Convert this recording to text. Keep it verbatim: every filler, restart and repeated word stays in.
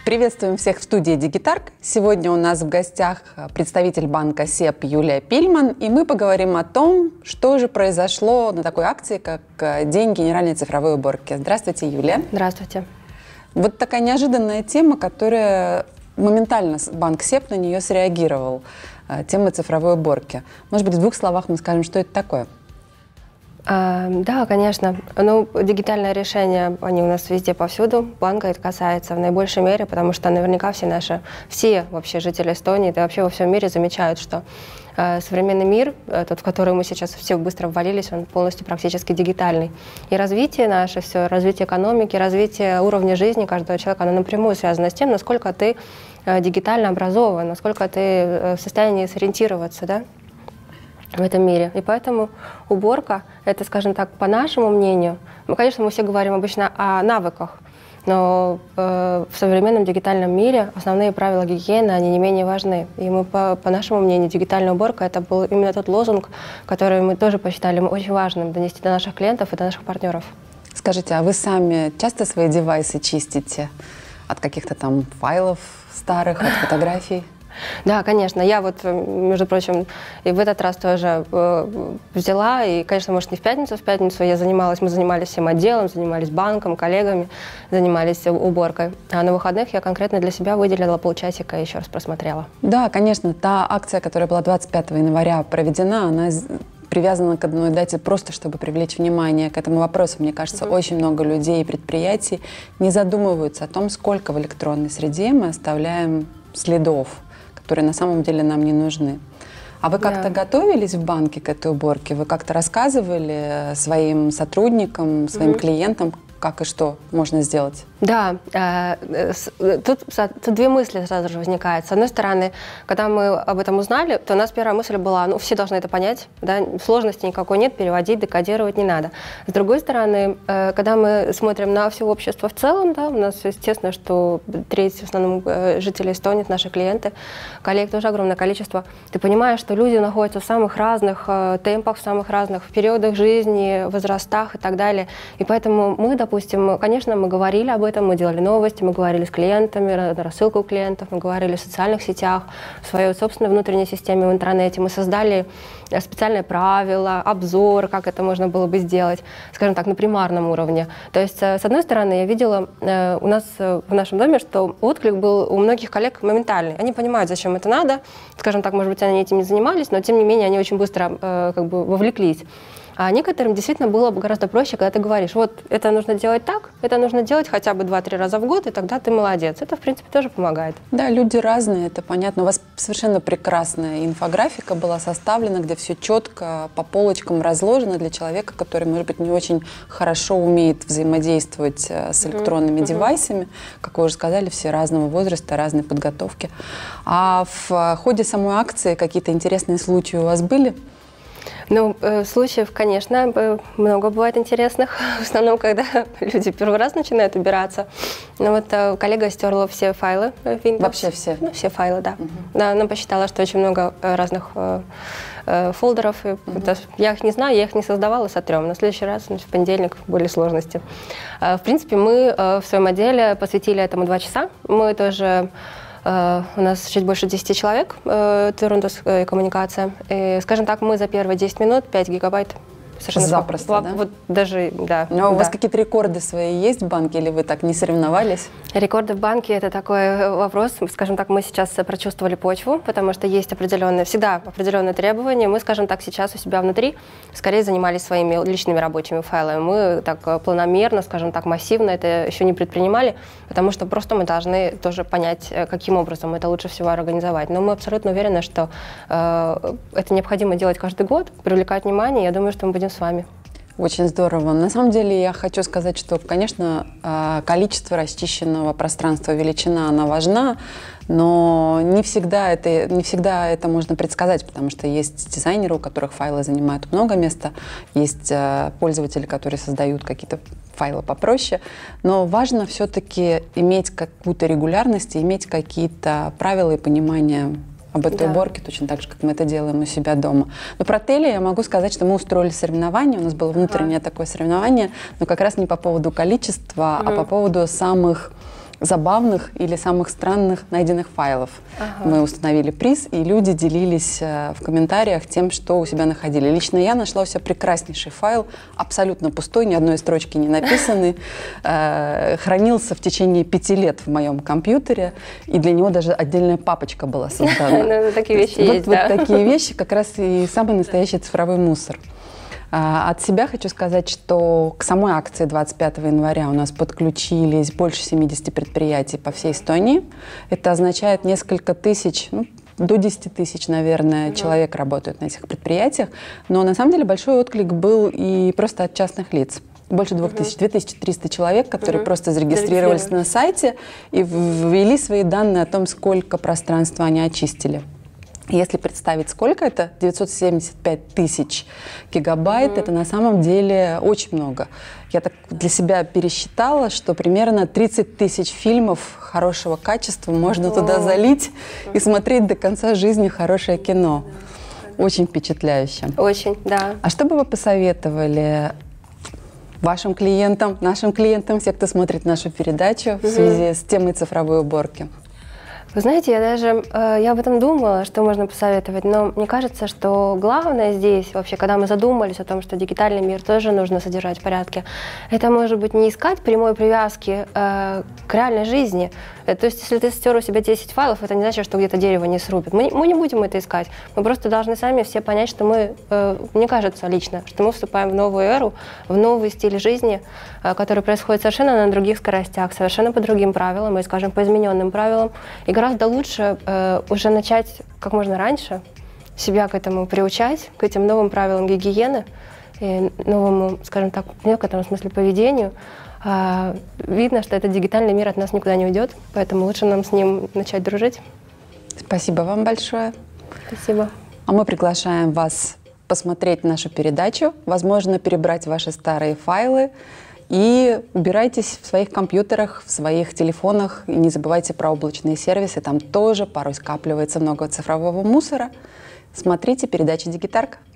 Приветствуем всех в студии Дигитарк. Сегодня у нас в гостях представитель банка СЕБ Юлия Пильман, и мы поговорим о том, что же произошло на такой акции, как День генеральной цифровой уборки. Здравствуйте, Юлия. Здравствуйте. Вот такая неожиданная тема, которая моментально банк СЕБ на нее среагировал. Тема цифровой уборки. Может быть, в двух словах мы скажем, что это такое? А, да, конечно. Ну, дигитальные решения, они у нас везде, повсюду. Банка это касается в наибольшей мере, потому что наверняка все наши, все вообще жители Эстонии, да вообще во всем мире замечают, что э, современный мир, э, тот, в который мы сейчас все быстро ввалились, он полностью практически дигитальный. И развитие наше, все, развитие экономики, развитие уровня жизни каждого человека, оно напрямую связано с тем, насколько ты э, дигитально образован, насколько ты э, в состоянии сориентироваться, да, в этом мире. И поэтому уборка, это, скажем так, по нашему мнению, мы, конечно, мы все говорим обычно о навыках, но э, в современном дигитальном мире основные правила гигиены, они не менее важны. И мы, по, по нашему мнению, дигитальная уборка, это был именно тот лозунг, который мы тоже посчитали очень важным донести до наших клиентов и до наших партнеров. Скажите, а вы сами часто свои девайсы чистите от каких-то там файлов старых, от фотографий? Да, конечно. Я вот, между прочим, и в этот раз тоже э, взяла, и, конечно, может, не в пятницу, в пятницу я занималась, мы занимались всем отделом, занимались банком, коллегами, занимались уборкой. А на выходных я конкретно для себя выделила полчасика и еще раз просмотрела. Да, конечно, та акция, которая была двадцать пятого января проведена, она привязана к одной дате просто, чтобы привлечь внимание к этому вопросу. Мне кажется, mm-hmm. очень много людей и предприятий не задумываются о том, сколько в электронной среде мы оставляем следов, которые на самом деле нам не нужны. А вы как-то да. готовились в банке к этой уборке? Вы как-то рассказывали своим сотрудникам, своим mm-hmm. клиентам, как и что можно сделать? Да, э, э, тут, тут две мысли сразу же возникают. С одной стороны, когда мы об этом узнали, то у нас первая мысль была, ну, все должны это понять, да, сложности никакой нет, переводить, декодировать не надо. С другой стороны, э, когда мы смотрим на все общество в целом, да, у нас, естественно, что треть в основном э, жителей Эстонии, наши клиенты, коллег тоже огромное количество, ты понимаешь, что люди находятся в самых разных э, темпах, в самых разных периодах жизни, возрастах и так далее. И поэтому мы, допустим, конечно, мы говорили об этом, мы делали новости, мы говорили с клиентами, рассылку клиентов, мы говорили в социальных сетях, в своей собственной внутренней системе в интернете. Мы создали специальные правила, обзор, как это можно было бы сделать, скажем так, на примарном уровне. То есть, с одной стороны, я видела у нас в нашем доме, что отклик был у многих коллег моментальный. Они понимают, зачем это надо, скажем так, может быть, они этим не занимались, но тем не менее они очень быстро как бы вовлеклись. А некоторым действительно было бы гораздо проще, когда ты говоришь, вот это нужно делать так, это нужно делать хотя бы два-три раза в год, и тогда ты молодец. Это, в принципе, тоже помогает. Да, люди разные, это понятно. У вас совершенно прекрасная инфографика была составлена, где все четко по полочкам разложено для человека, который, может быть, не очень хорошо умеет взаимодействовать с электронными mm-hmm. девайсами. Как вы уже сказали, все разного возраста, разной подготовки. А в ходе самой акции какие-то интересные случаи у вас были? Ну, э, случаев, конечно, много бывает интересных. В основном, когда люди первый раз начинают убираться. Ну, вот э, коллега стерла все файлы Windows. Вообще все? Ну, все файлы, да. Uh-huh. Да, она посчитала, что очень много разных э, э, фолдеров. И uh-huh. Я их не знаю, я их не создавала, сотрем. На следующий раз, значит, в понедельник, были сложности. Э, в принципе, мы э, в своем отделе посвятили этому два часа. Мы тоже... Uh, у нас чуть больше десяти человек, Турндус uh, и коммуникация. И, скажем так, мы за первые десять минут пять гигабайт. Совершенно запросто, по, да? Вот даже, да. Но у да. вас какие-то рекорды свои есть в банке, или вы так не соревновались? Рекорды в банке – это такой вопрос. Скажем так, мы сейчас прочувствовали почву, потому что есть определенные, всегда определенные требования. Мы, скажем так, сейчас у себя внутри скорее занимались своими личными рабочими файлами. Мы так планомерно, скажем так, массивно это еще не предпринимали, потому что просто мы должны тоже понять, каким образом это лучше всего организовать. Но мы абсолютно уверены, что э, это необходимо делать каждый год, привлекать внимание. Я думаю, что мы будем с вами. Очень здорово. На самом деле я хочу сказать, что, конечно, количество расчищенного пространства, величина, она важна, но не всегда это, не всегда это можно предсказать, потому что есть дизайнеры, у которых файлы занимают много места, есть пользователи, которые создают какие-то файлы попроще, но важно все-таки иметь какую-то регулярность, иметь какие-то правила и понимание об этой да. уборке, точно так же, как мы это делаем у себя дома. Но про Теле я могу сказать, что мы устроили соревнование, у нас было внутреннее ага. такое соревнование, но как раз не по поводу количества, угу. а по поводу самых забавных или самых странных найденных файлов. Ага. Мы установили приз, и люди делились в комментариях тем, что у себя находили. Лично я нашла у себя прекраснейший файл, абсолютно пустой, ни одной строчки не написаны. Хранился в течение пяти лет в моем компьютере, и для него даже отдельная папочка была создана. Такие вещи есть, да. Вот такие вещи как раз и самый настоящий цифровой мусор. От себя хочу сказать, что к самой акции двадцать пятого января у нас подключились больше семидесяти предприятий по всей Эстонии. Это означает несколько тысяч, ну, до десяти тысяч, наверное, угу. человек работают на этих предприятиях. Но на самом деле большой отклик был и просто от частных лиц. Больше двух тысяч, две тысячи триста человек, которые угу. просто зарегистрировались на сайте и ввели свои данные о том, сколько пространства они очистили. Если представить, сколько это, девятьсот семьдесят пять тысяч гигабайт, mm-hmm. это на самом деле очень много. Я так для себя пересчитала, что примерно тридцать тысяч фильмов хорошего качества можно oh. туда залить и смотреть до конца жизни хорошее кино. Очень впечатляюще. Очень, да. А что бы вы посоветовали вашим клиентам, нашим клиентам, все, кто смотрит нашу передачу mm-hmm. в связи с темой цифровой уборки? Вы знаете, я даже э, я об этом думала, что можно посоветовать, но мне кажется, что главное здесь, вообще, когда мы задумались о том, что дигитальный мир тоже нужно содержать в порядке, это, может быть, не искать прямой привязки э, к реальной жизни. То есть, если ты стер у себя десять файлов, это не значит, что где-то дерево не срубит. Мы, мы не будем это искать. Мы просто должны сами все понять, что мы, э, мне кажется лично, что мы вступаем в новую эру, в новый стиль жизни, э, который происходит совершенно на других скоростях, совершенно по другим правилам, и, скажем, по измененным правилам. И гораздо лучше э, уже начать как можно раньше себя к этому приучать, к этим новым правилам гигиены, и новому, скажем так, в некотором смысле поведению. А, видно, что этот дигитальный мир от нас никуда не уйдет, поэтому лучше нам с ним начать дружить. Спасибо вам большое. Спасибо. А мы приглашаем вас посмотреть нашу передачу, возможно, перебрать ваши старые файлы и убирайтесь в своих компьютерах, в своих телефонах. И не забывайте про облачные сервисы, там тоже порой скапливается много цифрового мусора. Смотрите передачу «Дигитарка».